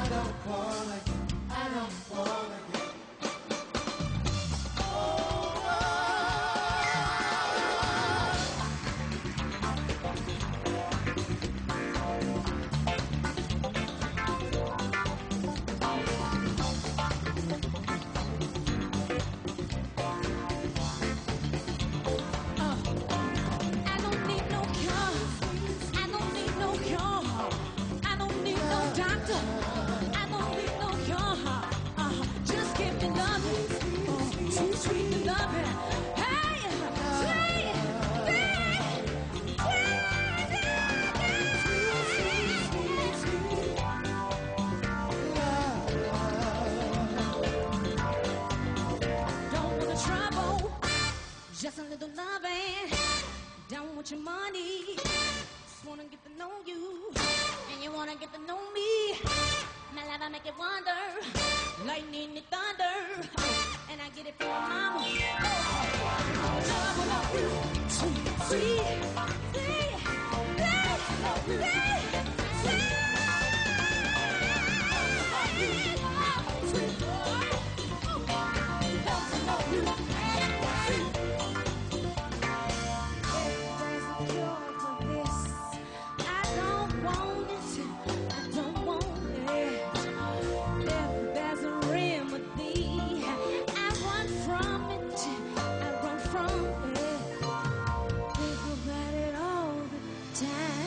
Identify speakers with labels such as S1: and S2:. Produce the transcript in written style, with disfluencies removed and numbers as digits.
S1: don't wanna get, I don't wanna get.
S2: Just a little loving, don't want your money. Just wanna get to know you, and you wanna get to know me. My love, I make it wonder, lightning and thunder, and I get it from my mama. Love, love you, sweet, sweet, sweet, sweet, sweet, sweet. Time.